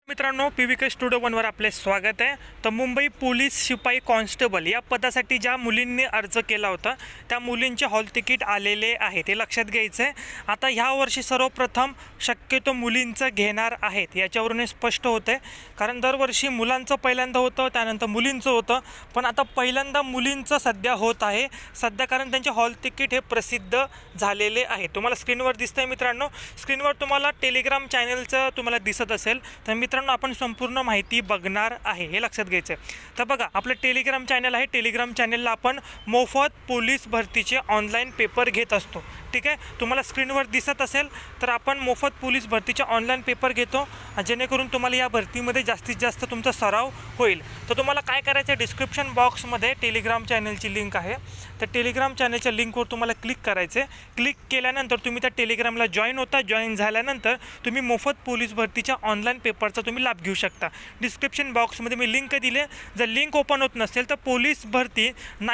मित्रांनो, PVK studio 1 वर आपले स्वागत आहे। तर मुंबई पोलीस शिपाई कॉन्स्टेबल या पदासाठी ज्या मुलींनी अर्ज केला होता त्या मुलींचे हॉल तिकीट आलेले आहे, ते लक्षात घ्यायचं आहे। आता ह्या वर्षी सर्वप्रथम शक्यतो मुलींचं घेणार आहेत, याच्यावरून हे स्पष्ट होते। कारण दरवर्षी मुलांचं पहिल्यांदा होतं, त्यानंतर मुलींचं होतं, पण आता पहिल्यांदा मुलींचं सध्या होत आहे सध्या, कारण त्यांचे हॉल तिकीट हे प्रसिद्ध झालेले आहे। तुम्हाला स्क्रीनवर दिसतंय मित्रांनो, स्क्रीनवर तुम्हाला टेलिग्राम चॅनलचं तुम्हाला दिसत असेल। तर मित्रांनो, आपण संपूर्ण माहिती बघणार आहे, हे लक्षात घ्यायचं आहे। तर बघा, आपलं टेलिग्राम चॅनल आहे, टेलिग्राम चॅनलला आपण मोफत पोलीस भरतीचे ऑनलाईन पेपर घेत असतो। ठीक आहे, तुम्हाला स्क्रीनवर दिसत असेल तर आपण मोफत पोलीस भरतीचे ऑनलाईन पेपर घेतो, जेणेकरून तुम्हाला या भरतीमध्ये जास्तीत जास्त तुमचा सराव होईल। तर तुम्हाला काय करायचं आहे, डिस्क्रिप्शन बॉक्समध्ये टेलिग्राम चॅनलची लिंक आहे, तर टेलिग्राम चॅनलच्या लिंकवर तुम्हाला क्लिक करायचं आहे। क्लिक केल्यानंतर तुम्ही त्या टेलिग्रामला जॉईन होता, जॉईन झाल्यानंतर तुम्ही मोफत पोलीस भरतीच्या ऑनलाईन पेपरचा तुम्ही लाभ घेऊ शकता। डिस्क्रिप्शन बॉक्समध्ये मी लिंक दिले, जर लिंक ओपन होत नसेल तर पोलीस भरती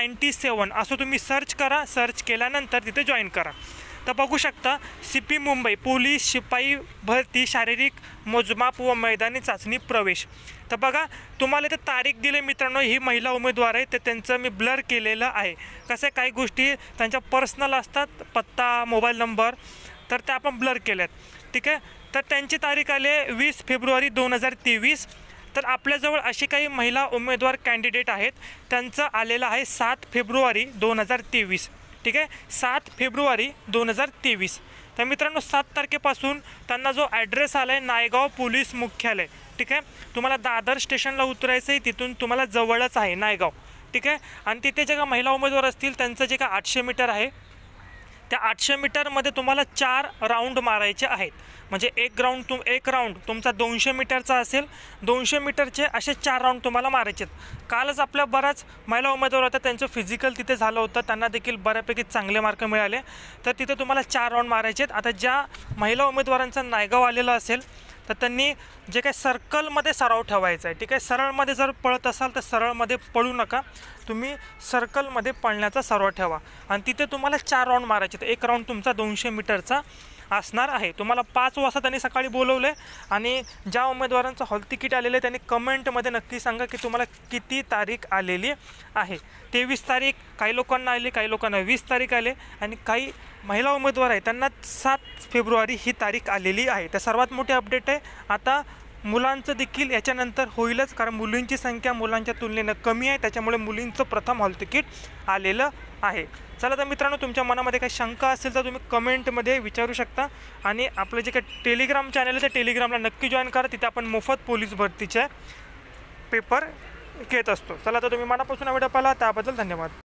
97 असं तुम्ही सर्च करा, सर्च केल्यानंतर तिथे जॉईन करा। तर बघू शकता, CP मुंबई पोलीस शिपाई भरती शारीरिक मोजमाप व मैदानी चाचणी प्रवेश। तर बघा, तुम्हाला ते तारीख दिले मित्रांनो, ही महिला उमेदवार आहे, तर त्यांचं मी ब्लर केलेलं आहे। कसं आहे, काही गोष्टी त्यांच्या पर्सनल असतात, पत्ता मोबाईल नंबर, तर त्या आपण ब्लर केल्यात। ठीक आहे, तर त्यांची तारीख आली 20 फेब्रुवारी 2023। तर आपल्याजवळ अशी काही महिला उमेदवार कॅन्डिडेट आहेत, त्यांचं आलेलं आहे 7 फेब्रुवारी 2023। ठीक आहे, 7 फेब्रुवारी 2023। तर मित्रांनो, 7 तारखेपासून त्यांना जो ॲड्रेस आला आहे नायगाव पोलीस मुख्यालय। ठीक आहे, तुम्हाला दादर स्टेशनला उतरायचं आहे, तिथून तुम्हाला जवळच आहे नायगाव। ठीक आहे, आणि तिथे जे का महिला उमेदवार असतील त्यांचं जे का 800 मीटर आहे, त्या 800 मीटरमध्ये तुम्हाला 4 राऊंड मारायचे आहेत। म्हणजे एक राऊंड तुमचा 200 मीटरचा असेल, 200 मीटरचे असे 4 राऊंड तुम्हाला मारायचे आहेत। कालच आपल्या बऱ्याच महिला उमेदवार होत्या, त्यांचं फिजिकल तिथे झालं होतं, त्यांना देखील बऱ्यापैकी चांगले मार्क मिळाले। तर तिथे तुम्हाला 4 राऊंड मारायचे आहेत। आता ज्या महिला उमेदवारांचं नायगाव आलेलं असेल तर त्यांनी जे काही सर्कलमध्ये सराव ठेवायचा आहे। ठीक आहे, सरळमध्ये जर पळत असाल तर सरळमध्ये पळू नका, तुम्ही सर्कलमध्ये पळण्याचा सराव ठेवा, आणि तिथे तुम्हाला 4 राऊंड मारायचे आहेत। एक राऊंड तुमचा 200 मीटरचा असणार आहे। तुम्हाला 5 वाजता त्यांनी सकाळी बोलवलं आहे, आणि ज्या उमेदवारांचं हॉल तिकीट आलेलं आहे त्यांनी कमेंटमध्ये नक्की सांगा की तुम्हाला किती तारीख आलेली आहे। 23 तारीख काही लोकांना आली, काही लोकांना 20 तारीख आले, आणि काही महिला उमेदवार आहेत त्यांना 7 फेब्रुवारी ही तारीख आलेली आहे। तर सर्वात मोठी अपडेट आहे, आता मुलांचं देखील याच्यानंतर होईलच, कारण मुलींची संख्या मुलांच्या तुलनेनं कमी आहे, त्याच्यामुळे मुलींचं प्रथम हॉल तिकीट आलेलं आहे। चला तर मित्रांनो, तुमच्या मनामध्ये काही शंका असेल तर तुम्ही कमेंटमध्ये विचारू शकता, आणि आपलं जे काही टेलिग्राम चॅनल आहे त्या टेलिग्रामला नक्की जॉईन करा, तिथे आपण मोफत पोलीस भरतीचे पेपर घेत असतो। चला तर तुम्ही मनापासून व्हिडिओ पाहिला त्याबद्दल धन्यवाद।